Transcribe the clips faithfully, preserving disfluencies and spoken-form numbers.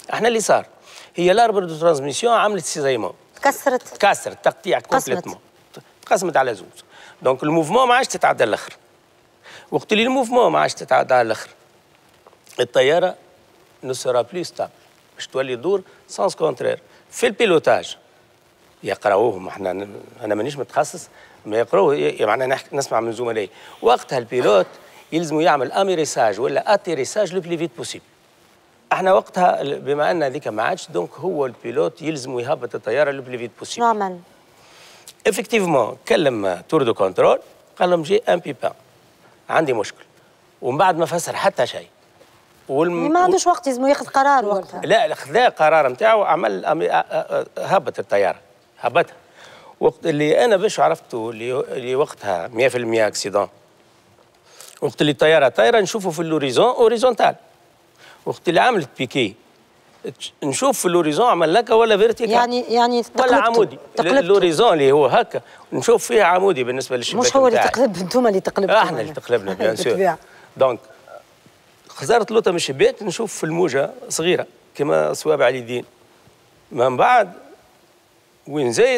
احنا اللي صار هي لاربر دو ترانسميسيون عملت سيزايمون، تكسرت تكسرت تقطيع كومبليتمون، تقسمت على زوج. دونك الموفمون ما عادش تتعدى الاخر. وقت اللي الموفمون ما عادش تتعدى على الاخر الطياره نو سورا بلو ستابل، باش تولي تدور سانس كونترير. في البيلوتاج يقراوهم، احنا انا مانيش متخصص، ما يقراوه يعني نسمع من زملائي. وقتها البيلوت يلزم يعمل اميريساج ولا اتيريساج لو بلي فيت بوسيبل. احنا وقتها بما ان هذيك ما عادش، دونك هو البيلوت يلزم يهبط الطياره لو بلي فيت بوسيبل. شنو عمل؟ افكتيفمون كلم تور دو كونترول، قال لهم جي ان بيبان، عندي مشكل، ومن بعد ما فسر حتى شيء. والم... ما عندوش وقت، لازم ياخذ قرار وقتها. لا، خذا قرار نتاعو، عمل هبط الطياره، هبطها. وقت اللي انا باش عرفته اللي وقتها مية بالمية اكسيدون، وقت اللي الطياره طايره نشوفه في اللوريزون اوريزونتال. وقت اللي عملت بيكي نشوف في اللوريزون عمل لك ولا فيرتيكال، يعني يعني ولا عمودي. اللوريزون اللي هو هكا نشوف فيه عمودي بالنسبه للشباك. مش هو اللي تقلب، انتم اللي تقلبوا. احنا اللي تقلبنا بيان سور. دونك خزرت لوطه من الشباك نشوف في الموجه صغيره كما صوابع اليدين. من بعد وين زايد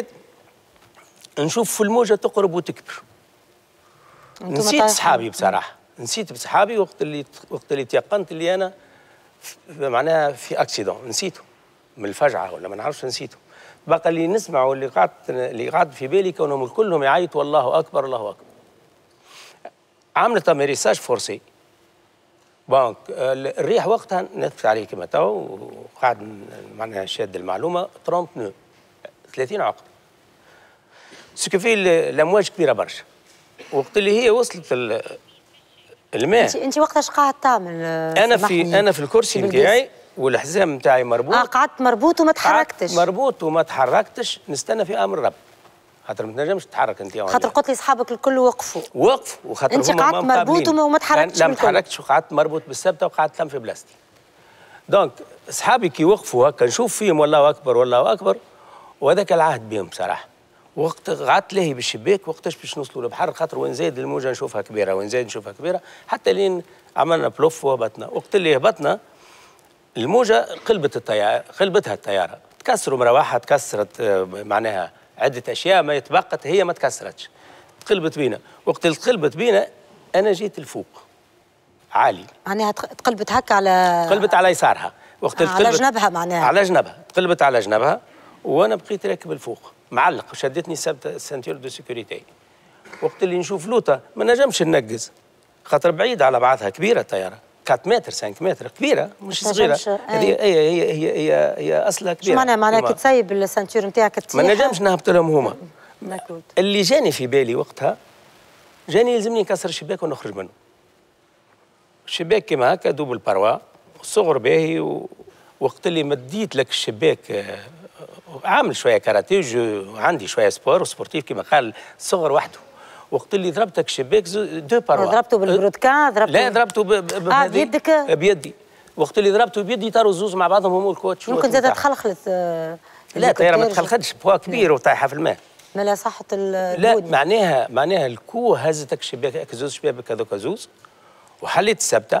نشوف في الموجه تقرب وتكبر. نسيت صحابي بصراحه، نسيت بصحابي وقت اللي وقت اللي تيقنت اللي انا معناها في اكسيدون، نسيته من الفجعه ولا ما نعرفش، نسيته. بقى اللي نسمع واللي قعدت اللي قعد في بالي كونهم كلهم يعيطوا الله اكبر الله اكبر. عملت اميريساج فورسي. بونك الريح وقتها نثبت عليه كما تو، وقاعد معناها شاد المعلومه ثلاثين ثلاثين عقد. سكو في الامواج كبيره برشا. وقت اللي هي وصلت الماء. انت انت وقتها اش قاعد تعمل؟ انا في انا في الكرسي نتاعي والحزام نتاعي مربوط. اه قعدت مربوط وما تحركتش. مربوط وما تحركتش، نستنى في امر رب، خاطر ما تنجمش تتحرك انت. خاطر قلت لي اصحابك الكل وقفوا. وقفوا وخاطر انت قعدت مربوط وما تحركتش. لا ما تحركتش وقعدت مربوط بالثبته وقعدت تلم في بلاستي. دونك اصحابي كي وقفوا هكا نشوف فيهم والله اكبر والله اكبر، وهذاك العهد بهم بصراحه. وقت قعدت لاهي بالشباك وقتاش باش نوصلوا للبحر، خاطر وين زايد الموجه نشوفها كبيره، وين زايد نشوفها كبيره، حتى لين عملنا بلوف وهبطنا. وقت اللي هبطنا الموجه قلبت الطياره، قلبتها الطياره، تكسروا مروحه، تكسرت معناها عده اشياء، ما يتبقت هي ما تكسرتش، تقلبت بينا. وقت اللي تقلبت بينا انا جيت الفوق عالي، معناها تقلبت هكا على تقلبت على يسارها. وقت اللي على جنبها، معناها على جنبها، تقلبت على جنبها، وانا بقيت راكب الفوق معلق، وشدتني السنتير دو سيكوريتي. وقت اللي نشوف لوطه ما نجمش ننقز، خاطر بعيد على بعضها، كبيره الطياره، أربعة متر خمسة متر، كبيره مش صغيره. هي هي هي هي هي, هي اصلها كبيره. شو معناها؟ معناها كي تسيب السنتير نتاعك تطيح ما نجمش نهبط لهم هما. اللي جاني في بالي وقتها، جاني يلزمني نكسر الشباك ونخرج منه. الشباك كيما هكا دوبل بروا، صغر باهي. وقت اللي مديت لك الشباك، عامل شويه كاراتيه، عندي شويه سبور وسبورتيف كما قال، صغر وحده. وقت اللي ضربتك الشباك دو بروا. ضربته بالبرودكان؟ ضربته لا ضربته ب... ب... اه بيدك؟ بيدي. وقت اللي ضربته بيدي طاروا الزوز مع بعضهم هم والكوتش. ممكن زاد تخلخلت. آه لا الطياره ما تخلخلتش، بوا كبير وطايحه في الماء. ملا صحة البودي. لا معناها معناها الكوه هزتك الشباك، زوز شبابك هذوك زوز، وحليت الثبته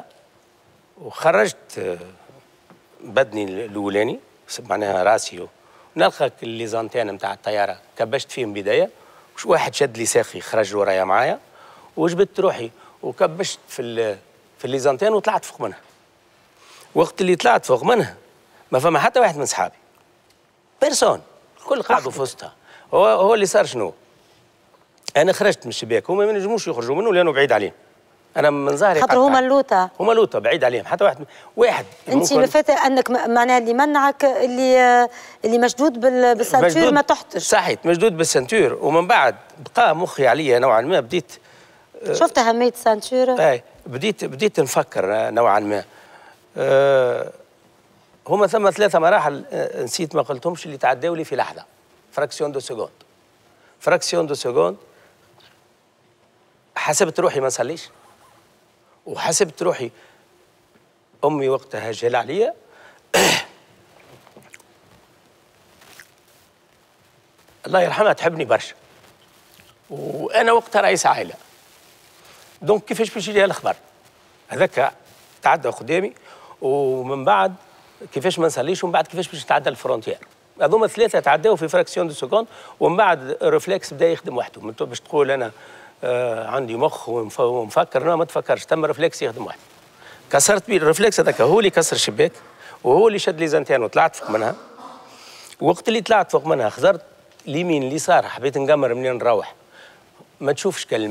وخرجت بدني الاولاني معناها راسي، ونلقى لي زانتين نتاع الطياره كبشت فيهم بدايه، وش واحد شد لي ساقي خرج ورايا معايا، وجبت روحي وكبشت في في لي زانتين وطلعت فوق منها. وقت اللي طلعت فوق منها ما فما حتى واحد من صحابي، بيرسون، الكل قعدوا في وسطها. هو هو اللي صار شنو؟ انا خرجت من الشباك، هما ما ينجموش يخرجوا منه لانه بعيد عليهم. انا من ظهري خاطر هما اللوطه، هما اللوطه بعيد عليهم، حتى واحد واحد انت مفات انك معناها اللي منعك اللي اللي مشدود بالسنتور ما تحتش. صحيت، مشدود بالسنتور. ومن بعد بقى مخي عليا نوعا ما، بديت شفت اهميه السنتور. اي بديت بديت نفكر نوعا ما. أه هما ثم ثلاثه مراحل نسيت ما قلتهمش، اللي تعداوا لي في لحظه، فراكسيون دو سكوند. فراكسيون دو سكوند حسبت روحي ما نصليش، وحسبت روحي امي وقتها جهل عليا الله يرحمها تحبني برشا، وانا وقتها رئيس عائله. دونك كيفاش باش يجي الخبر هذاك تعدى قدامي. ومن بعد كيفاش ما نصليش، ومن بعد كيفاش باش نتعدى الفرونتيير. هذوما ثلاثه تعداو في فراكسيون دو سكوند، ومن بعد ريفلكس بدا يخدم وحده. باش تقول انا آه عندي مخ ومفكر، لا ما تفكرش، تم ريفلكس يخدم وحده. كسرت بيه الريفلكس هذاك، هو اللي كسر الشباك وهو اللي شد لي زانتين وطلعت فوق منها. وقت اللي طلعت فوق منها خزرت اليمين اليسار، حبيت نقمر منين نروح، ما تشوفش كلمة